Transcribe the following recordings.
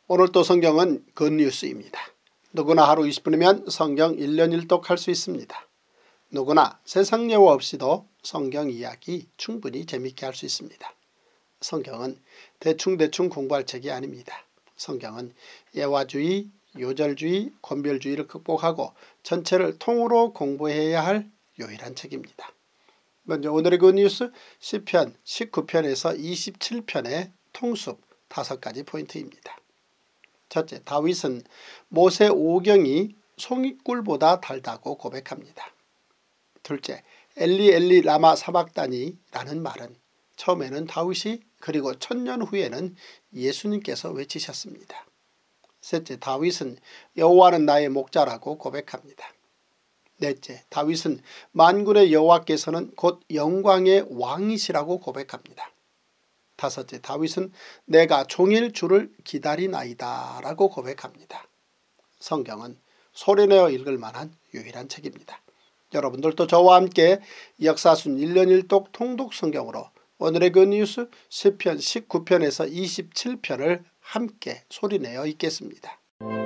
오늘도 성경은 굿뉴스입니다. 누구나 하루 20분이면 성경 1년 1독 할 수 있습니다. 누구나 세상 예화 없이도 성경 이야기 충분히 재밌게 할 수 있습니다. 성경은 대충 공부할 책이 아닙니다. 성경은 예화주의, 요절주의, 권별주의를 극복하고 전체를 통으로 공부해야 할 유일한 책입니다. 먼저 오늘의 굿뉴스 시편 19편에서 27편의 통습 5가지 포인트입니다. 첫째, 다윗은 모세 오경이 송이꿀보다 달다고 고백합니다. 둘째, 엘리 엘리 라마 사박다니 라는 말은 처음에는 다윗이 그리고 1000년 후에는 예수님께서 외치셨습니다. 셋째, 다윗은 여호와는 나의 목자라고 고백합니다. 넷째, 다윗은 만군의 여호와께서는 곧 영광의 왕이시라고 고백합니다. 다섯째, 다윗은 내가 종일 주를 기다리나이다 라고 고백합니다. 성경은 소리내어 읽을 만한 유일한 책입니다. 여러분들도 저와 함께 역사순 1년 1독 통독 성경으로 오늘의 굿뉴스 시편 19편에서 27편을 함께 소리내어 읽겠습니다.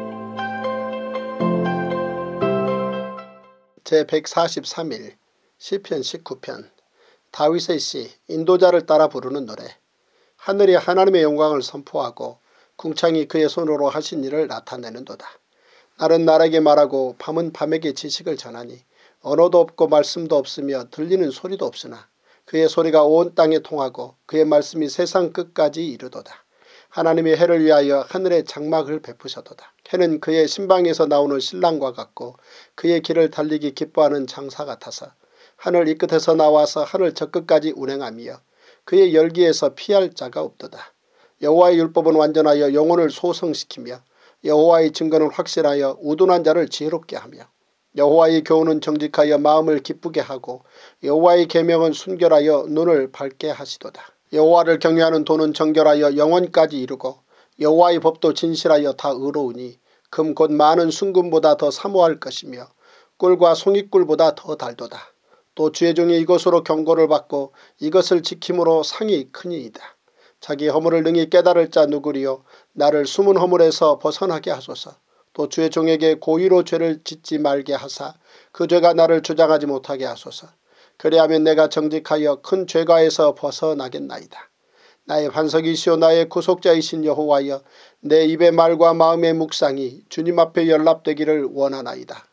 제143일 시편 19편 다윗의 시 인도자를 따라 부르는 노래. 하늘이 하나님의 영광을 선포하고 궁창이 그의 손으로 하신 일을 나타내는도다. 날은 날에게 말하고 밤은 밤에게 지식을 전하니 언어도 없고 말씀도 없으며 들리는 소리도 없으나 그의 소리가 온 땅에 통하고 그의 말씀이 세상 끝까지 이르도다. 하나님이 해를 위하여 하늘에 장막을 베푸셔도다. 해는 그의 신방에서 나오는 신랑과 같고 그의 길을 달리기 기뻐하는 장사 같아서 하늘 이 끝에서 나와서 하늘 저 끝까지 운행하며 그의 열기에서 피할 자가 없도다. 여호와의 율법은 완전하여 영혼을 소성시키며 여호와의 증거는 확실하여 우둔한 자를 지혜롭게 하며 여호와의 교훈은 정직하여 마음을 기쁘게 하고 여호와의 계명은 순결하여 눈을 밝게 하시도다. 여호와를 경외하는 도는 정결하여 영원까지 이르고 여호와의 법도 진실하여 다 의로우니 금 곧 많은 순금보다 더 사모할 것이며 꿀과 송이꿀보다 더 달도다. 또 주의 종이 이것으로 경고를 받고 이것을 지킴으로 상이 크니이다. 자기 허물을 능히 깨달을 자 누구리요. 나를 숨은 허물에서 벗어나게 하소서. 또 주의 종에게 고의로 죄를 짓지 말게 하사 그 죄가 나를 주장하지 못하게 하소서. 그리하면 내가 정직하여 큰 죄가에서 벗어나겠나이다. 나의 반석이시오 나의 구속자이신 여호와여 내 입의 말과 마음의 묵상이 주님 앞에 연락되기를 원하나이다.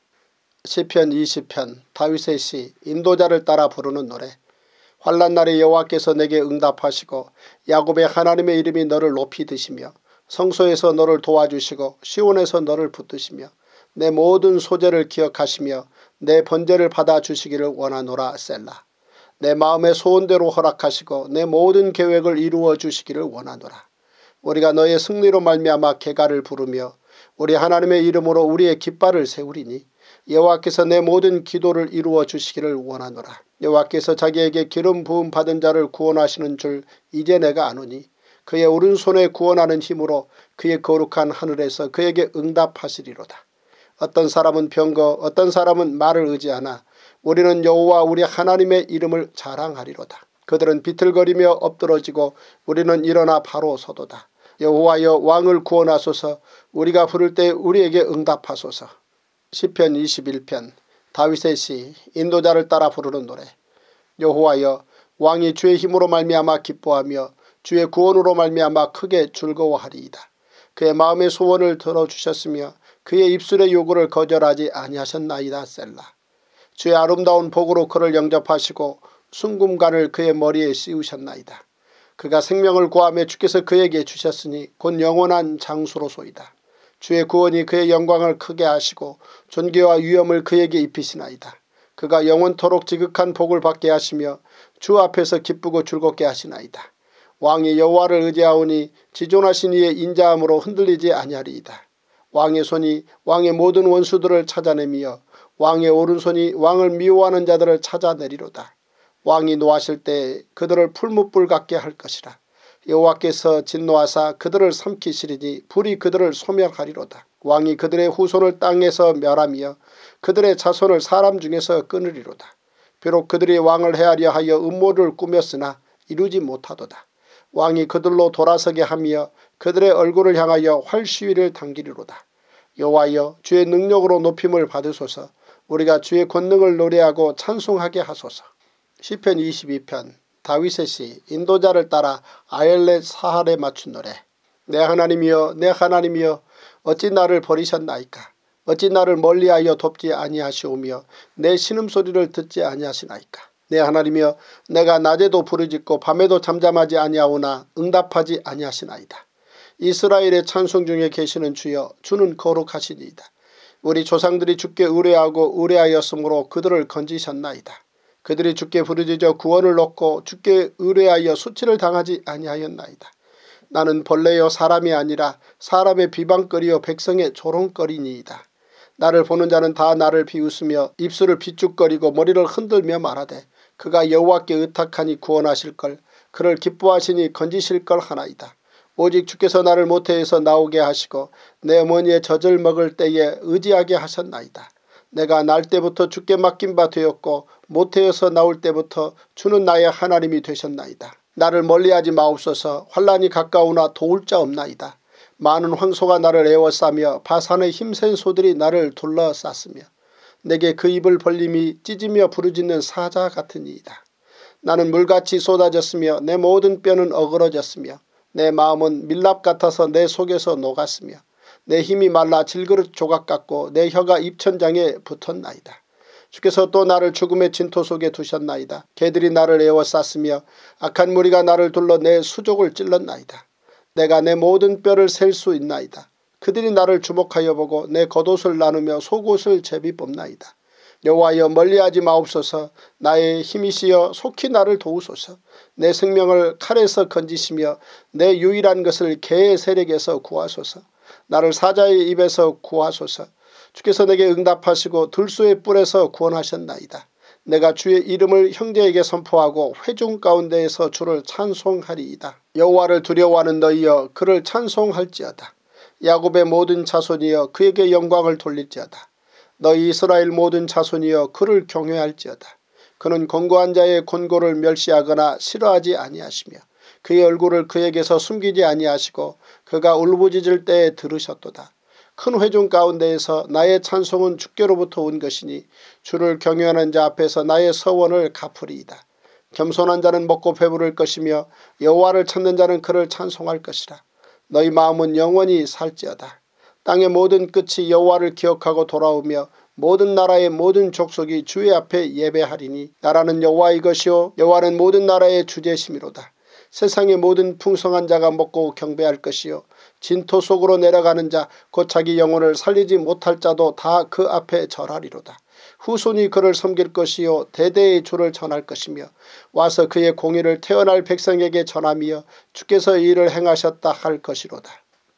시편 20편 다윗의 시 인도자를 따라 부르는 노래. 환난날에 여호와께서 내게 응답하시고 야곱의 하나님의 이름이 너를 높이 드시며 성소에서 너를 도와주시고 시온에서 너를 붙드시며 내 모든 소재를 기억하시며 내 번제를 받아주시기를 원하노라 셀라. 내 마음의 소원대로 허락하시고 내 모든 계획을 이루어 주시기를 원하노라. 우리가 너의 승리로 말미암아 개가를 부르며 우리 하나님의 이름으로 우리의 깃발을 세우리니 여호와께서 내 모든 기도를 이루어 주시기를 원하노라. 여호와께서 자기에게 기름 부음 받은 자를 구원하시는 줄 이제 내가 아노니 그의 오른손에 구원하는 힘으로 그의 거룩한 하늘에서 그에게 응답하시리로다. 어떤 사람은 병거 어떤 사람은 말을 의지하나 우리는 여호와 우리 하나님의 이름을 자랑하리로다. 그들은 비틀거리며 엎드러지고 우리는 일어나 바로 서도다. 여호와여 왕을 구원하소서. 우리가 부를 때 우리에게 응답하소서. 시편 21편 다윗의 시 인도자를 따라 부르는 노래. 여호와여 왕이 주의 힘으로 말미암아 기뻐하며 주의 구원으로 말미암아 크게 즐거워하리이다. 그의 마음의 소원을 들어주셨으며 그의 입술의 요구를 거절하지 아니하셨나이다 셀라. 주의 아름다운 복으로 그를 영접하시고 순금관을 그의 머리에 씌우셨나이다. 그가 생명을 구하며 주께서 그에게 주셨으니 곧 영원한 장수로소이다. 주의 구원이 그의 영광을 크게 하시고 존귀와 위엄을 그에게 입히시나이다. 그가 영원토록 지극한 복을 받게 하시며 주 앞에서 기쁘고 즐겁게 하시나이다. 왕이 여호와를 의지하오니 지존하신 이의 인자함으로 흔들리지 아니하리이다. 왕의 손이 왕의 모든 원수들을 찾아내며 왕의 오른손이 왕을 미워하는 자들을 찾아내리로다. 왕이 노하실 때 그들을 풀무불 같게 할 것이라. 여호와께서 진노하사 그들을 삼키시리니 불이 그들을 소멸하리로다. 왕이 그들의 후손을 땅에서 멸하며 그들의 자손을 사람 중에서 끊으리로다. 비록 그들이 왕을 해하려 하여 음모를 꾸몄으나 이루지 못하도다. 왕이 그들로 돌아서게 하며 그들의 얼굴을 향하여 활시위를 당기리로다. 여호와여 주의 능력으로 높임을 받으소서. 우리가 주의 권능을 노래하고 찬송하게 하소서. 시편 22편 다윗의 시 인도자를 따라 아엘렛 사할에 맞춘 노래. 내 하나님이여 내 하나님이여 어찌 나를 버리셨나이까. 어찌 나를 멀리하여 돕지 아니하시오며 내 신음소리를 듣지 아니하시나이까. 내 하나님이여 내가 낮에도 부르짖고 밤에도 잠잠하지 아니하오나 응답하지 아니하시나이다. 이스라엘의 찬송 중에 계시는 주여 주는 거룩하시니이다. 우리 조상들이 주께 의뢰하고 의뢰하였으므로 그들을 건지셨나이다. 그들이 주께 부르짖어 구원을 얻고 주께 의뢰하여 수치를 당하지 아니하였나이다. 나는 벌레여 사람이 아니라 사람의 비방거리여 백성의 조롱거리니이다. 나를 보는 자는 다 나를 비웃으며 입술을 비죽거리고 머리를 흔들며 말하되 그가 여호와께 의탁하니 구원하실걸. 그를 기뻐하시니 건지실걸 하나이다. 오직 주께서 나를 모태에서 나오게 하시고 내 어머니의 젖을 먹을 때에 의지하게 하셨나이다. 내가 날 때부터 주께 맡긴 바 되었고 모태에서 나올 때부터 주는 나의 하나님이 되셨나이다. 나를 멀리하지 마옵소서. 환난이 가까우나 도울 자 없나이다. 많은 황소가 나를 에워싸며 바산의 힘센 소들이 나를 둘러쌌으며 내게 그 입을 벌림이 찢으며 부르짖는 사자 같으니이다. 나는 물같이 쏟아졌으며 내 모든 뼈는 어그러졌으며 내 마음은 밀랍 같아서 내 속에서 녹았으며 내 힘이 말라 질그릇 조각 같고 내 혀가 입천장에 붙었나이다. 주께서 또 나를 죽음의 진토 속에 두셨나이다. 개들이 나를 에워쌌으며 악한 무리가 나를 둘러 내 수족을 찔렀나이다. 내가 내 모든 뼈를 셀 수 있나이다. 그들이 나를 주목하여 보고 내 겉옷을 나누며 속옷을 제비 뽑나이다. 여호와여 멀리하지 마옵소서. 나의 힘이시여 속히 나를 도우소서. 내 생명을 칼에서 건지시며 내 유일한 것을 개의 세력에서 구하소서. 나를 사자의 입에서 구하소서. 주께서 내게 응답하시고 들소의 뿔에서 구원하셨나이다. 내가 주의 이름을 형제에게 선포하고 회중 가운데에서 주를 찬송하리이다. 여호와를 두려워하는 너희여 그를 찬송할지어다. 야곱의 모든 자손이여 그에게 영광을 돌릴지어다. 너희 이스라엘 모든 자손이여 그를 경외할지어다. 그는 권고한 자의 권고를 멸시하거나 싫어하지 아니하시며 그의 얼굴을 그에게서 숨기지 아니하시고 그가 울부짖을 때에 들으셨도다. 큰 회중 가운데에서 나의 찬송은 주께로부터 온 것이니 주를 경외하는 자 앞에서 나의 서원을 갚으리이다. 겸손한 자는 먹고 배부를 것이며 여호와를 찾는 자는 그를 찬송할 것이라. 너희 마음은 영원히 살지어다. 땅의 모든 끝이 여호와를 기억하고 돌아오며 모든 나라의 모든 족속이 주의 앞에 예배하리니 나라는 여호와의 것이요 여호와는 모든 나라의 주제심이로다. 세상의 모든 풍성한 자가 먹고 경배할 것이요 진토 속으로 내려가는 자 곧 자기 영혼을 살리지 못할 자도 다 그 앞에 절하리로다. 후손이 그를 섬길 것이요 대대의 주를 전할 것이며 와서 그의 공의를 태어날 백성에게 전하며 주께서 이 일을 행하셨다 할 것이로다.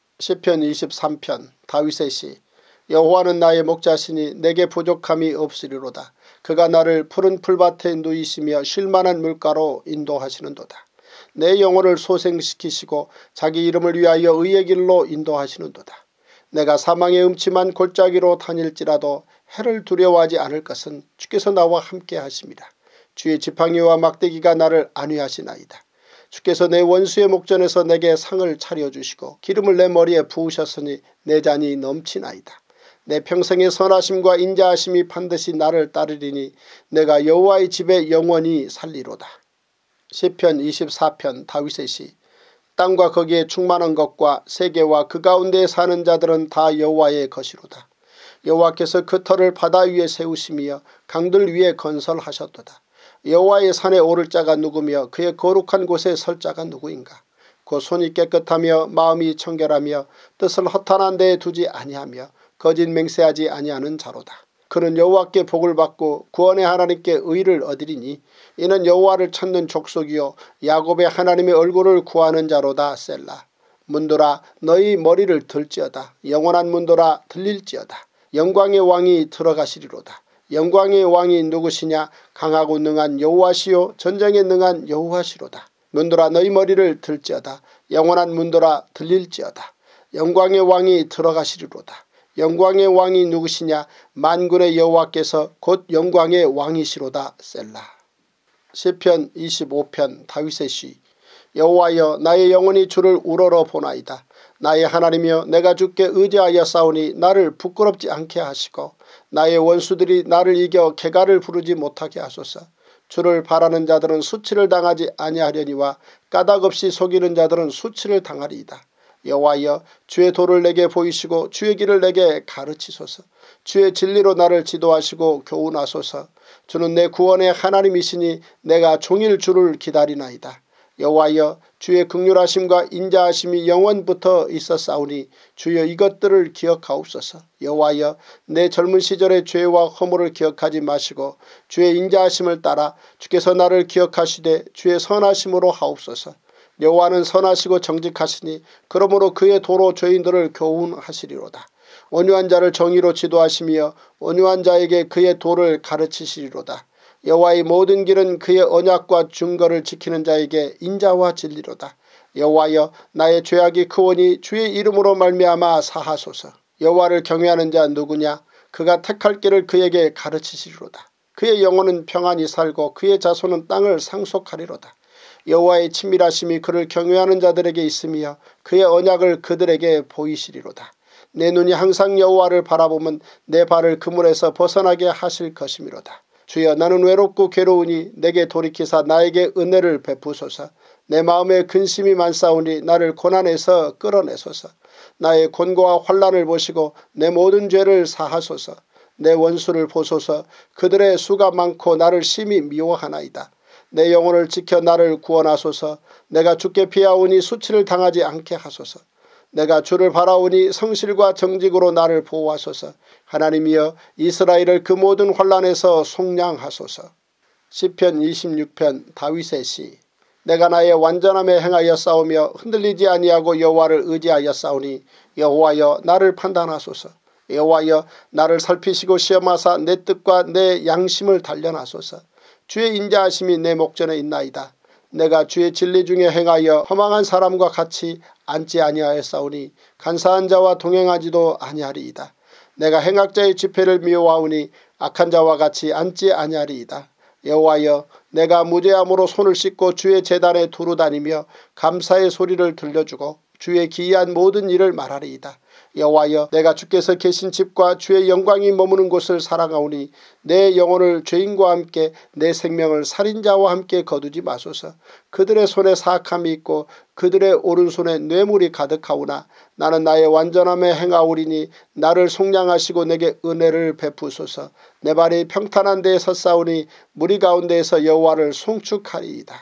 시편 23편 다윗의 시 여호와는 나의 목자시니 내게 부족함이 없으리로다. 그가 나를 푸른 풀밭에 누이시며 쉴만한 물가로 인도하시는도다. 내 영혼을 소생시키시고 자기 이름을 위하여 의의 길로 인도하시는도다. 내가 사망의 음침한 골짜기로 다닐지라도 해를 두려워하지 않을 것은 주께서 나와 함께 하심이라. 주의 지팡이와 막대기가 나를 안위하시나이다. 주께서 내 원수의 목전에서 내게 상을 차려주시고 기름을 내 머리에 부으셨으니 내 잔이 넘치나이다. 내 평생의 선하심과 인자하심이 반드시 나를 따르리니 내가 여호와의 집에 영원히 살리로다. 시편 24편 다윗의 시 땅과 거기에 충만한 것과 세계와 그 가운데 사는 자들은 다 여호와의 것이로다. 여호와께서 그 터를 바다 위에 세우시며 강들 위에 건설하셨도다. 여호와의 산에 오를 자가 누구며 그의 거룩한 곳에 설 자가 누구인가. 그 손이 깨끗하며 마음이 청결하며 뜻을 허탄한 데에 두지 아니하며 거짓 맹세하지 아니하는 자로다. 그는 여호와께 복을 받고 구원의 하나님께 의를 얻으리니 이는 여호와를 찾는 족속이요 야곱의 하나님의 얼굴을 구하는 자로다. 셀라. 문들아 너희 머리를 들지어다. 영원한 문들아 들릴지어다. 영광의 왕이 들어가시리로다. 영광의 왕이 누구시냐. 강하고 능한 여호와시요 전쟁에 능한 여호와시로다. 문들아 너희 머리를 들지어다. 영원한 문들아 들릴지어다. 영광의 왕이 들어가시리로다. 영광의 왕이 누구시냐. 만군의 여호와께서 곧 영광의 왕이시로다. 셀라. 시편 25편 다윗의 시 여호와여 나의 영혼이 주를 우러러 보나이다. 나의 하나님이여 내가 주께 의지하여 싸우니 나를 부끄럽지 않게 하시고 나의 원수들이 나를 이겨 개가를 부르지 못하게 하소서. 주를 바라는 자들은 수치를 당하지 아니하려니와 까닭없이 속이는 자들은 수치를 당하리이다. 여호와여 주의 도를 내게 보이시고 주의 길을 내게 가르치소서. 주의 진리로 나를 지도하시고 교훈하소서. 주는 내 구원의 하나님이시니 내가 종일 주를 기다리나이다. 여호와여 주의 긍휼하심과 인자하심이 영원부터 있었사오니 주여 이것들을 기억하옵소서. 여호와여 내 젊은 시절의 죄와 허물을 기억하지 마시고 주의 인자하심을 따라 주께서 나를 기억하시되 주의 선하심으로 하옵소서. 여호와는 선하시고 정직하시니 그러므로 그의 도로 죄인들을 교훈하시리로다. 온유한 자를 정의로 지도하시며 온유한 자에게 그의 도를 가르치시리로다. 여호와의 모든 길은 그의 언약과 증거를 지키는 자에게 인자와 진리로다. 여호와여 나의 죄악이 크오니 주의 이름으로 말미암아 사하소서. 여호와를 경외하는 자 누구냐? 그가 택할 길을 그에게 가르치시리로다. 그의 영혼은 평안히 살고 그의 자손은 땅을 상속하리로다. 여호와의 친밀하심이 그를 경외하는 자들에게 있으며 그의 언약을 그들에게 보이시리로다. 내 눈이 항상 여호와를 바라보면 내 발을 그물에서 벗어나게 하실 것이미로다. 주여 나는 외롭고 괴로우니 내게 돌이키사 나에게 은혜를 베푸소서. 내 마음에 근심이 많사오니 나를 고난에서 끌어내소서. 나의 곤고와 환난을 보시고 내 모든 죄를 사하소서. 내 원수를 보소서. 그들의 수가 많고 나를 심히 미워하나이다. 내 영혼을 지켜 나를 구원하소서. 내가 주께 피하오니 수치를 당하지 않게 하소서. 내가 주를 바라오니 성실과 정직으로 나를 보호하소서. 하나님이여 이스라엘을 그 모든 환난에서 속량하소서. 시편 26편 다윗의 시. 내가 나의 완전함에 행하여 싸우며 흔들리지 아니하고 여호와를 의지하여 싸우니 여호와여 나를 판단하소서. 여호와여 나를 살피시고 시험하사 내 뜻과 내 양심을 단련하소서. 주의 인자하심이 내 목전에 있나이다. 내가 주의 진리 중에 행하여 허망한 사람과 같이 앉지 아니하였사오니 간사한 자와 동행하지도 아니하리이다. 내가 행악자의 집회를 미워하오니 악한 자와 같이 앉지 아니하리이다. 여호와여 내가 무죄함으로 손을 씻고 주의 제단에 두루 다니며 감사의 소리를 들려주고 주의 기이한 모든 일을 말하리이다. 여호와여 내가 주께서 계신 집과 주의 영광이 머무는 곳을 사랑하오니 내 영혼을 죄인과 함께 내 생명을 살인자와 함께 거두지 마소서. 그들의 손에 사악함이 있고 그들의 오른손에 뇌물이 가득하오나 나는 나의 완전함에 행하오리니 나를 속량하시고 내게 은혜를 베푸소서. 내 발이 평탄한 데에 섰사오니 무리 가운데에서 여호와를 송축하리이다.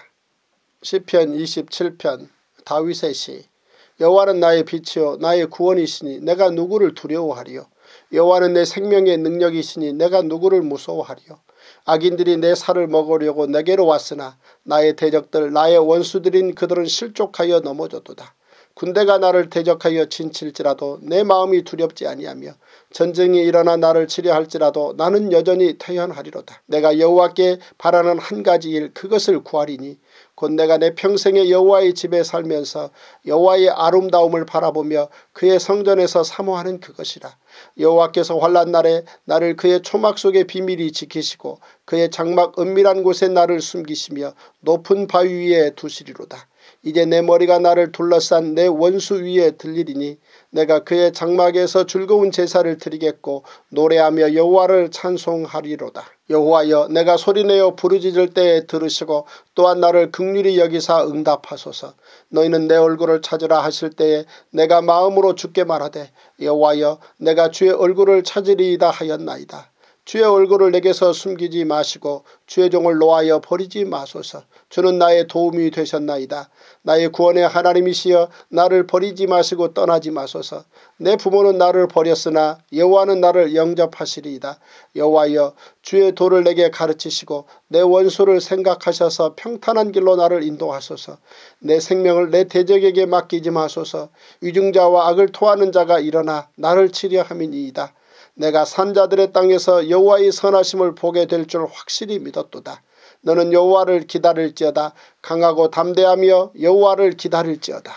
시편 27편 다윗의 시. 여호와는 나의 빛이요 나의 구원이시니 내가 누구를 두려워하리요. 여호와는 내 생명의 능력이시니 내가 누구를 무서워하리요. 악인들이 내 살을 먹으려고 내게로 왔으나 나의 대적들 나의 원수들인 그들은 실족하여 넘어졌도다. 군대가 나를 대적하여 진칠지라도 내 마음이 두렵지 아니하며 전쟁이 일어나 나를 치려 할지라도 나는 여전히 태연하리로다. 내가 여호와께 바라는 한 가지 일 그것을 구하리니 곧 내가 내 평생에 여호와의 집에 살면서 여호와의 아름다움을 바라보며 그의 성전에서 사모하는 그것이라. 여호와께서 환난 날에 나를 그의 초막 속에 비밀히 지키시고 그의 장막 은밀한 곳에 나를 숨기시며 높은 바위 위에 두시리로다. 이제 내 머리가 나를 둘러싼 내 원수 위에 들리리니 내가 그의 장막에서 즐거운 제사를 드리겠고 노래하며 여호와를 찬송하리로다. 여호와여 내가 소리내어 부르짖을 때에 들으시고 또한 나를 긍휼히 여기사 응답하소서. 너희는 내 얼굴을 찾으라 하실 때에 내가 마음으로 주께 말하되 여호와여 내가 주의 얼굴을 찾으리이다 하였나이다. 주의 얼굴을 내게서 숨기지 마시고 주의 종을 노하여 버리지 마소서. 주는 나의 도움이 되셨나이다. 나의 구원의 하나님이시여 나를 버리지 마시고 떠나지 마소서. 내 부모는 나를 버렸으나 여호와는 나를 영접하시리이다. 여호와여 주의 도를 내게 가르치시고 내 원수를 생각하셔서 평탄한 길로 나를 인도하소서. 내 생명을 내 대적에게 맡기지 마소서. 위증자와 악을 토하는 자가 일어나 나를 치려 함이니이다. 내가 산자들의 땅에서 여호와의 선하심을 보게 될 줄 확실히 믿었도다. 너는 여호와를 기다릴지어다. 강하고 담대하며 여호와를 기다릴지어다.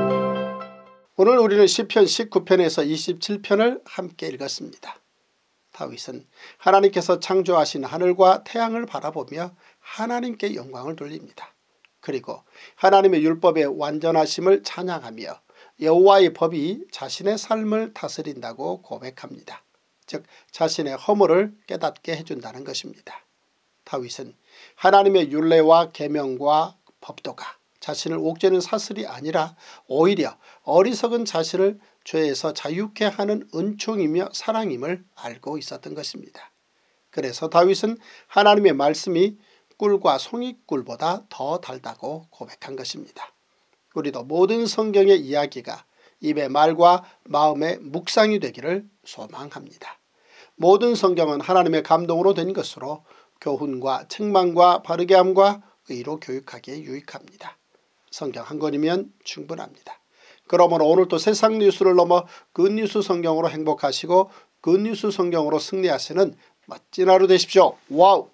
오늘 우리는 시편 19편에서 27편을 함께 읽었습니다. 다윗은 하나님께서 창조하신 하늘과 태양을 바라보며 하나님께 영광을 돌립니다. 그리고 하나님의 율법의 완전하심을 찬양하며 여호와의 법이 자신의 삶을 다스린다고 고백합니다. 즉 자신의 허물을 깨닫게 해준다는 것입니다. 다윗은 하나님의 율례와 계명과 법도가 자신을 옥죄는 사슬이 아니라 오히려 어리석은 자신을 죄에서 자유케 하는 은총이며 사랑임을 알고 있었던 것입니다. 그래서 다윗은 하나님의 말씀이 꿀과 송이꿀보다 더 달다고 고백한 것입니다. 우리도 모든 성경의 이야기가 입의 말과 마음의 묵상이 되기를 소망합니다. 모든 성경은 하나님의 감동으로 된 것으로 교훈과 책망과 바르게함과 의로 교육하기에 유익합니다. 성경 한 권이면 충분합니다. 그러므로 오늘도 세상 뉴스를 넘어 굿뉴스 성경으로 행복하시고 굿뉴스 성경으로 승리하시는 멋진 하루 되십시오. 와우!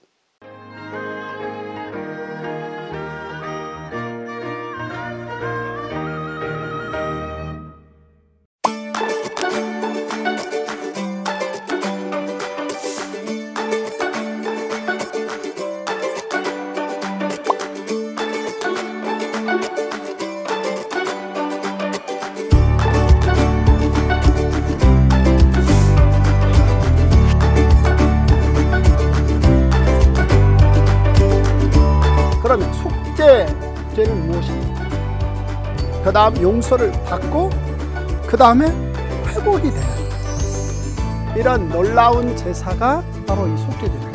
그러면 속죄죄는 무엇입니까? 그 다음 용서를 받고 그 다음에 회복이 되는 이런 놀라운 제사가 바로 이 속죄죄입니다.